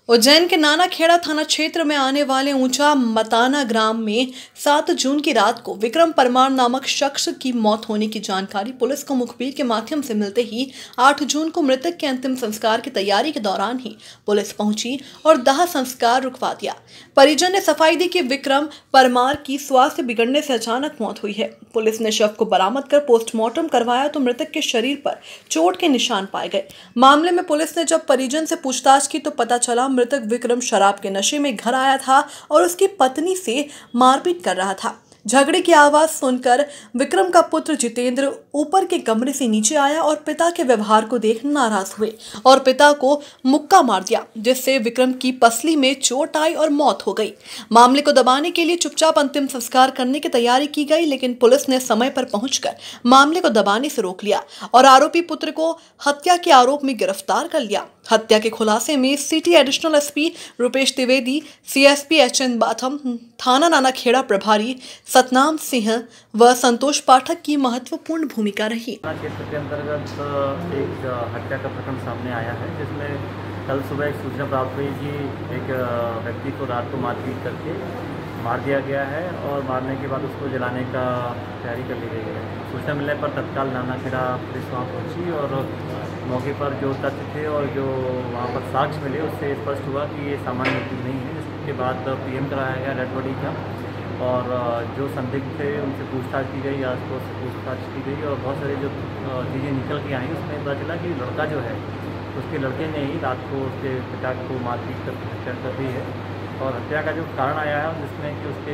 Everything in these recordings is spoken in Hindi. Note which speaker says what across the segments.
Speaker 1: उज्जैन के नानाखेड़ा थाना क्षेत्र में आने वाले ऊंचा मताना ग्राम में 7 जून की रात को विक्रम परमार नामक शख्स की मौत होने की जानकारी पुलिस को मुखबिर के माध्यम से मिलते ही 8 जून को मृतक के अंतिम संस्कार की तैयारी के दौरान ही पुलिस पहुंची और दाह संस्कार रुकवा दिया। परिजन ने सफाई दी कि विक्रम परमार की स्वास्थ्य बिगड़ने से अचानक मौत हुई है। पुलिस ने शव को बरामद कर पोस्टमार्टम करवाया तो मृतक के शरीर पर चोट के निशान पाए गए। मामले में पुलिस ने जब परिजन से पूछताछ की तो पता चला मृतक विक्रम शराब के नशे में घर आया था और उसकी पत्नी से मारपीट कर रहा था। झगड़े की आवाज सुनकर विक्रम का पुत्र जितेंद्र ऊपर के कमरे से नीचे आया और पिता के व्यवहार को देख नाराज हुए और पिता को मुक्का मार दिया, जिससे विक्रम की पसली में चोट आई और मौत हो गई। मामले को दबाने के लिए चुपचाप अंतिम संस्कार करने की तैयारी की गई, लेकिन पुलिस ने समय पर पहुंचकर मामले को दबाने से रोक लिया और आरोपी पुत्र को हत्या के आरोप में गिरफ्तार कर लिया। हत्या के खुलासे में city additional SP Rupesh Dwivedi, CSP HN Batham, थाना नानाखेड़ा प्रभारी सतनाम सिंह व संतोष पाठक की महत्वपूर्ण भूमिका रही।
Speaker 2: क्षेत्र के अंतर्गत एक हत्या का प्रकरण सामने आया है, जिसमें कल सुबह एक सूचना प्राप्त हुई कि एक व्यक्ति को रात को मारपीट करके मार दिया गया है और मारने के बाद उसको जलाने का तैयारी कर ली गई है। सूचना मिलने पर तत्काल नानाखेड़ा पुलिस वहाँ पहुँची और मौके पर जो तथ्य थे और जो वहाँ पर साक्ष्य मिले उससे स्पष्ट हुआ कि ये सामान्य मृत्यु नहीं है। इसके बाद पीएम कराया गया डेड बॉडी का और जो संदिग्ध थे उनसे पूछताछ की गई, आसपास से पूछताछ की गई और बहुत सारी जो चीज़ें निकल के आई उसमें पता चला कि लड़का जो है उसके लड़के ने ही रात को उसके पिता को मारपीट कर हत्या कर दी है। और हत्या का जो कारण आया है जिसमें कि उसके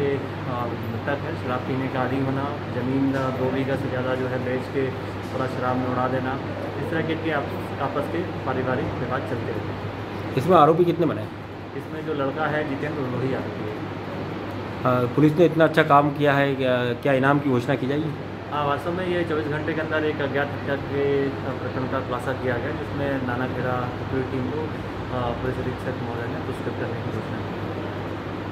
Speaker 2: मृतक है शराब पीने का आदी होना, ज़मीन 2 बीघा से ज़्यादा जो है बेच के पूरा शराब में उड़ा देना, इस तरह के आपस के पारिवारिक विवाद चलते रहते।
Speaker 3: इसमें आरोपी कितने बने?
Speaker 2: इसमें जो लड़का है जितेंद्र वही आरोपी है।
Speaker 3: पुलिस ने इतना अच्छा काम किया है, क्या इनाम की घोषणा की जाएगी?
Speaker 2: हाँ, वास्तव में ये 24 घंटे के अंदर एक अज्ञात हत्या के प्रकरण का खुलासा किया गया, जिसमें नानाखेड़ा पूरी टीम को पुलिस अधीक्षक महोदय ने पुरस्कृत करने की घोषणा की।